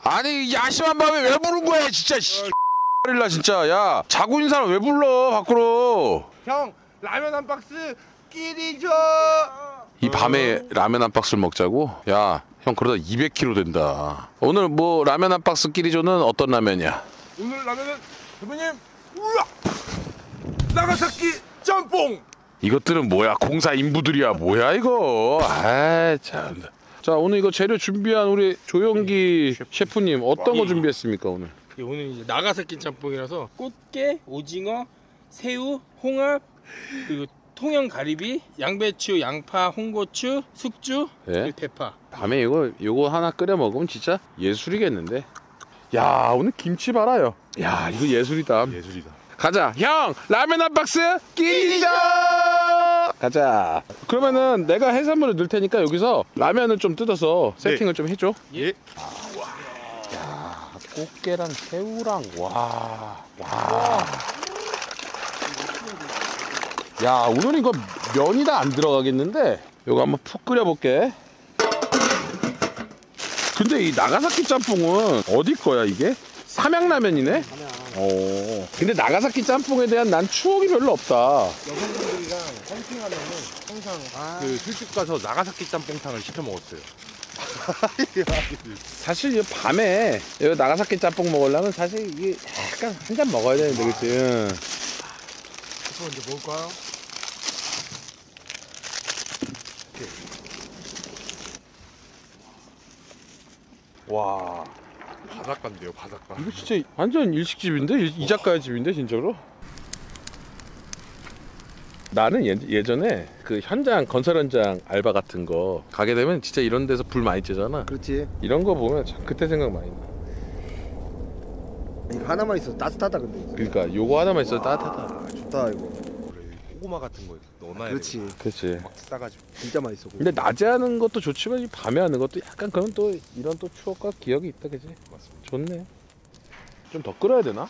아니 야심한 밤에 왜 부른 거야 진짜. 릴라 진짜. 야 자고 있는 사람 왜 불러 밖으로. 형 라면 한 박스 끼리 줘. 이 밤에 라면 한 박스를 먹자고? 야 형 그러다 200kg 된다. 오늘 뭐 라면 한 박스 끼리조는 어떤 라면이야? 오늘 라면은 대표님 우와 나가사키 짬뽕. 이것들은 뭐야? 공사 인부들이야 뭐야 이거. 아 참. 자 오늘 이거 재료 준비한 우리 조영기 셰프님 어떤 거 준비했습니까 오늘? 오늘 이제 나가사키 짬뽕이라서 꽃게, 오징어, 새우, 홍합, 그리고 통영 가리비, 양배추, 양파, 홍고추, 숙주, 네? 그리고 대파. 밤에 이거 하나 끓여 먹으면 진짜 예술이겠는데. 야 오늘 김치 봐라요. 야 이거 예술이다. 예술이다. 가자 형 라면 한 박스 끼리자. 가자. 그러면은 내가 해산물을 넣을 테니까 여기서 라면을 좀 뜯어서 세팅을 좀 해줘. 예. 야 꽃게랑 새우랑 와. 야 오늘 이거 면이 다 안 들어가겠는데. 이거 한번 푹 끓여볼게. 근데 이 나가사키 짬뽕은 어디 거야 이게? 삼양라면이네? 근데 나가사키 짬뽕에 대한 난 추억이 별로 없다. 여성분들이랑 캠핑하면은 항상 그 술집 가서 나가사키 짬뽕탕을 시켜 먹었어요. 사실 이 밤에 여기 나가사키 짬뽕 먹으려면 사실 이게 약간 한 잔 먹어야 되는데 그치? 이거 이제 먹을까요? 와 바닷가인데요, 바닷가. 이거 진짜 완전 일식집인데? 이 작가의 집인데 진짜로? 나는 예전에 그 건설 현장 알바 같은 거 가게 되면 진짜 이런 데서 불 많이 쬐잖아. 그렇지. 이런 거 보면 참 그때 생각 많이 나. 이거 하나만 있어도 따뜻하다 근데. 그러니까 요거 하나만 있어도 따뜻하다. 아, 좋다 이거. 고구마 같은 거 넣어놔야 그렇지. 그렇지. 막 싸가지고. 진짜 맛있어. 근데 낮에 하는 것도 좋지만 이 밤에 하는 것도 약간 그런 또 이런 또 추억과 기억이 있다 그지? 맞습니다. 좋네. 좀 더 끓여야 되나?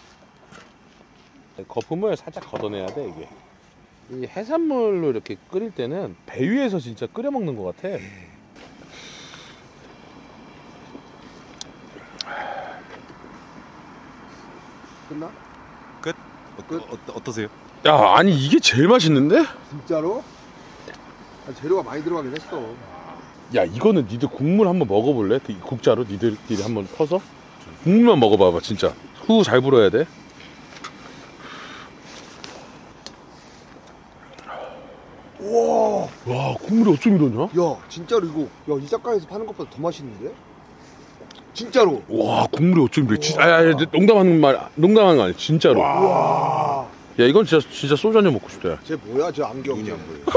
거품을 살짝 걷어내야 돼 이게. 이 해산물로 이렇게 끓일 때는 배 위에서 진짜 끓여 먹는 것 같아. 끝나? 끝? 어떠세요? 야 아니 이게 제일 맛있는데? 진짜로? 아, 재료가 많이 들어가긴 했어. 야 이거는 니들 국물 한번 먹어볼래? 그 국자로 니들끼리 한번 퍼서 국물만 먹어봐봐 진짜. 후 잘 불어야 돼. 와 국물이 어쩜 이러냐? 야 진짜로 이거 야 이 작가에서 파는 것보다 더 맛있는데? 진짜로. 와 국물이 어쩜 이래? 농담하는 거 아니야 진짜로. 와. 야 이건 진짜 소주 한잔 먹고 싶다. 쟤 뭐야 저 안경이.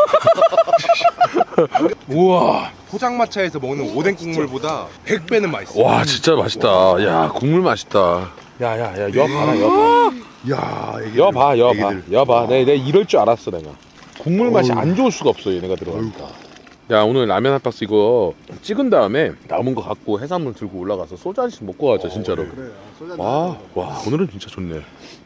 우와. 포장마차에서 먹는 오뎅 국물보다 100배는 맛있어. 와 진짜 맛있다. 야 국물 맛있다. 야야야 여 봐라 여 봐. 야 이게. 여 봐. 내가 이럴 줄 알았어 내가. 국물 맛이 안 좋을 수가 없어 얘네가 들어가니까. 야 오늘 라면 한 박스 이거 찍은 다음에 남은 거 갖고 해산물 들고 올라가서 소주 한씩 먹고 가자 진짜로. 그래. 와 오늘은 진짜 좋네.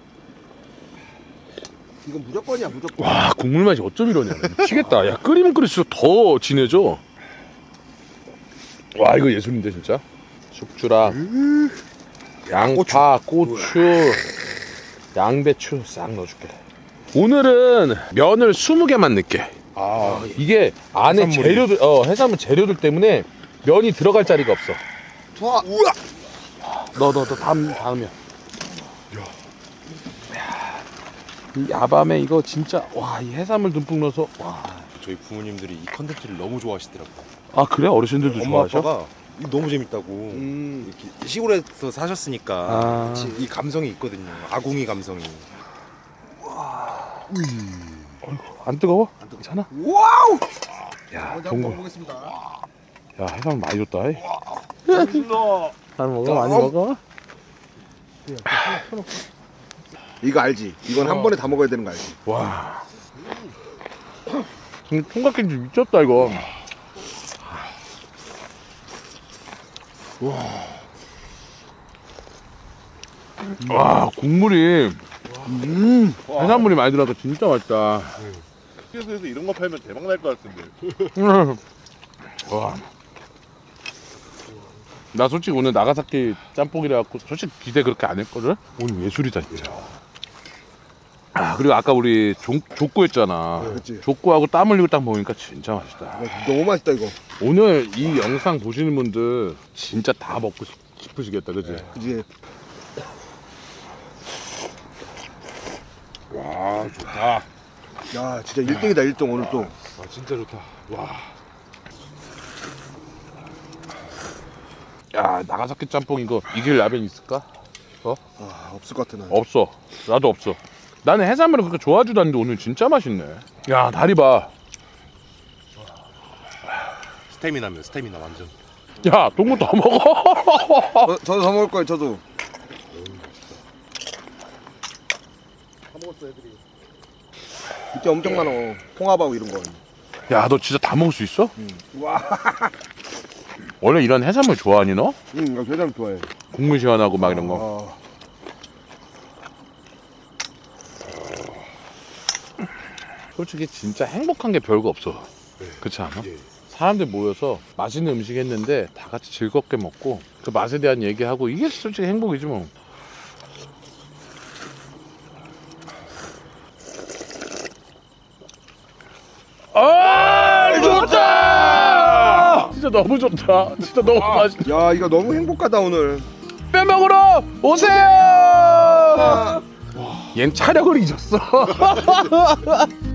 이건 무조건이야 무조건. 와 국물 맛이 어쩜 이러냐. 미치겠다. 야 끓이면 끓일수록 더 진해져. 와 이거 예술인데 진짜. 숙주랑 양파, 고추, 양배추 싹 넣어줄게. 오늘은 면을 20개만 넣게. 이게 안에 재료들 해산물 재료들 때문에 면이 들어갈 자리가 없어. 좋아. 너 다음이야. 이 야밤에 이거 진짜 와 이 해산물 듬뿍 넣어서 와. 저희 부모님들이 이 컨텐츠를 너무 좋아하시더라고요. 아 그래? 어르신들도 엄마 좋아하셔? 아빠가 이거 너무 재밌다고. 이렇게 시골에서 사셨으니까 이 감성이 있거든요. 아궁이 감성이. 안 뜨거워? 안 뜨거워. 괜찮아? 와우. 야 먼저 좋은 거. 한번 먹겠습니다. 야 해산물 많이 줬다. 맛있어. 한 먹어 많이 먹어. 이거 알지? 이건 한 번에 다 먹어야 되는 거 알지? 와. 총각김치 미쳤다 이거. 와 국물이 해산물이 많이 들어가서 진짜 맛있다. 휴게소에서 이런 거 팔면 대박 날 것 같은데. 와. 나 솔직히 오늘 나가사키 짬뽕이라 갖고 솔직히 기대 그렇게 안 했거든? 오늘 예술이다 진짜. 아, 그리고 아까 우리 족구 했잖아. 그치. 족구하고 땀 흘리고 딱 먹으니까 진짜 맛있다. 야, 너무 맛있다 이거. 오늘 이 영상 보시는 분들 진짜 다 먹고 싶으시겠다, 그치? 그지. 와, 좋다. 야 진짜 1등이다 1등 오늘 또. 아, 진짜 좋다. 와. 야, 나가사키 짬뽕 이거 이길 라면 있을까? 아 없을 것 같아 나. 없어. 나도 없어. 나는 해산물을 그렇게 좋아하지도 않는데 오늘 진짜 맛있네. 야, 다리 봐. 스태미나면 스태미나 완전. 야, 동구 더 먹어. 저도 더 먹을 거예요 저도. 다 먹었어 애들이. 이때 엄청 많아. 홍합하고 이런 거. 야, 너 진짜 다 먹을 수 있어? 와. 원래 이런 해산물 좋아하니 너? 응, 나 게장 좋아해. 국물 시원하고 막 이런 거. 솔직히 진짜 행복한 게 별거 없어. 그렇지 않아? 사람들 모여서 맛있는 음식 했는데 다 같이 즐겁게 먹고 그 맛에 대한 얘기하고 이게 솔직히 행복이지 뭐. 아, 좋다! 진짜 너무 좋다. 진짜 너무 맛있다. 야 이거 너무 행복하다 오늘. 뼈 먹으러 오세요! 얜 촬영을 잊었어.